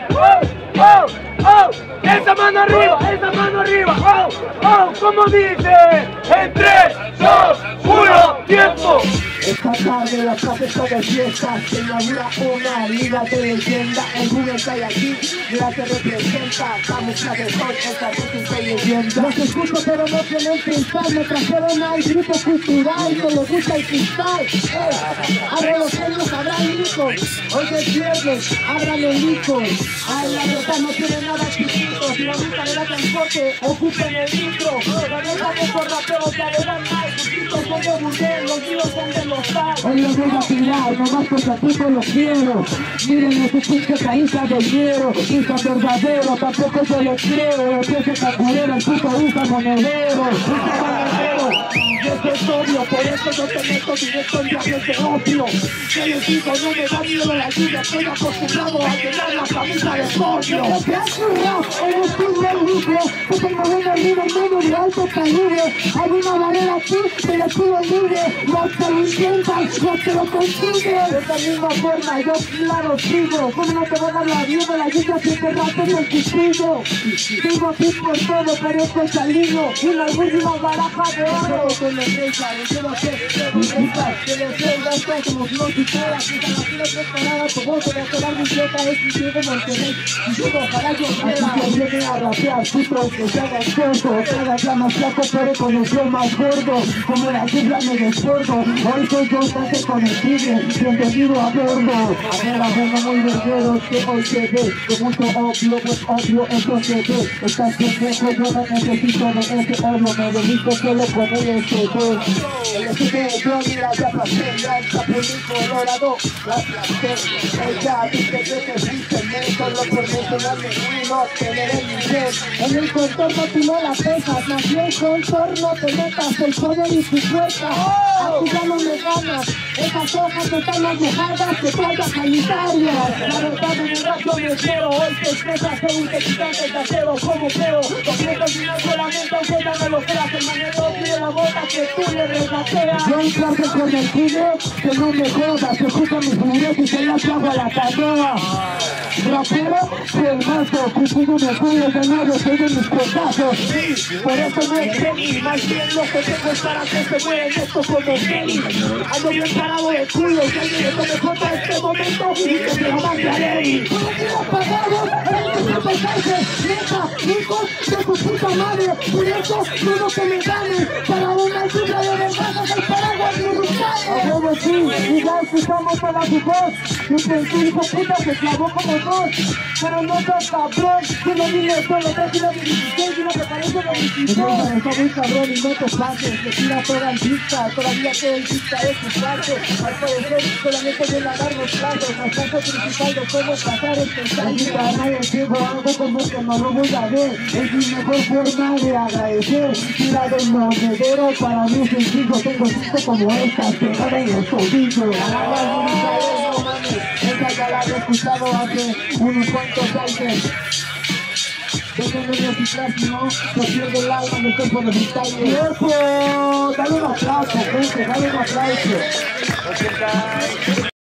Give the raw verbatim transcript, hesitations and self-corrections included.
oh, oh, oh. Esa mano arriba, esa mano arriba, oh, oh, como dice, en tres, dos, uno, tiempo. Esta tarde la cabeza de fiesta se inaugura una liga de leyenda. El Google que hay aquí, la que representa camufla de sol, esta es una leyenda. Los escucho pero no tienen cristal, me trajeron al grupo cultural que les gusta el cristal. Hey, abran los sueños, abran licos. Hoy es viernes, abran el licor. Ay, la verdad no tiene nada chiquito. Si la música le da transporte, ocupen el micro. La verdad de por raperos que alegran mal. Sus gritos son de burdel, los míos son de los tal. Hoy los voy a tirar, nomás porque a ti no los quiero. Miren ese pinche caída de hierro. Usa verdadero, tampoco se lo creo. Ese cangurero, el puto usa monedero. Usa monedero. Yo soy obvio, por eso yo te meto directo en viajes de opio. Que les digo, no me da miedo la lluvia, estoy acostumbrado a llenar la camisa de sodio. Te hace un rap, eres un buen libre, que tengo una vida en medio de alto calibre. Hay una barrera aquí, te la pido libre. Los que lo intentan, los que lo consiguen. De esta misma forma, yo claro sigo. ¿Cómo no te va a dar la vida? La lluvia siete ratos en el cuchillo. Sigo aquí por todo, pero este salino. Una última baraja de oro. Con la empresa, yo no sé, que buscar, que le sé gastar como si no quisiera. Si te la tienes preparada, como te voy a quedar mi dieta, es mi tiempo Monterrey. Y yo ojalá yo quiera. Que viene a rapear, puto, que se haga el corto. Cada día más flaco, pero conoció más gordo. Como la lluvia me desbordo. Hoy soy yo, casi con el tigre. Bienvenido a bordo. A ver, a ver, muy vergueros que hoy se ve. De mucho obvio, pues obvio, entonces ve. Estás pendejo, yo no necesito de ese oro. Me dedico solo con él. El equipo de Johnny la ya pasé, ya está por mi colorado. La placer, ella dice que te fuiste en solo por mencionarme uno, tener el nivel. En el contorno tú no la pesas, más bien contorno te metas el poder y tu fuerza. Aquí ya no me ganas, esas hojas están más mojadas que toallas sanitarias. La verdad en el rato me quiero, hoy te expresas de un textante casero, como creo. Lo pienso al final solamente aunque ya me lo creas, el manero de la boca que tú le regateas. Yo en clase con el cine, que no me jodas, escucha mis videos y se las hago a la canoa. Rapero, el mazo, que tú no me juegues de nuevo, soy de mis cotazos. Por eso no es Kenny, más bien lo que tengo es para que se mueven esto como Kenny. Ando bien parado de culo, que alguien le tome foto a este momento y que se lo mande a Ley. Por aquí apagados, el que se cárcel, neta, hijos de tu puta madre. Por eso, todo que me gane, para una lluvia de verdad, el paraguas brutales. A huevo sí, y ya escuchamos a la tu voz. Y tu hijo puta se clavó como dos. Pero no sos cabrón, que no viene solo, traes una dieciséis y una que parece de veinticinco. Está muy cabrón y no te pases, te tira toda el vista, todavía que el vista es tu parte. Al parecer solamente viene a dar los platos, la parte principal de cómo pasar este salida. Nadie tengo algo como que no lo voy a ver, es mi mejor forma de agradecer. Tira del monedero, para mí es sencillo, tengo cinco como estas, que en el tobillo. No mames, esa ya la he escuchado hace unos cuantos años. Déjenme reciclar, si no, se pierde el alma de estoy por el freestyle. ¡Tiempo! Dale un aplauso, gente, dale un aplauso.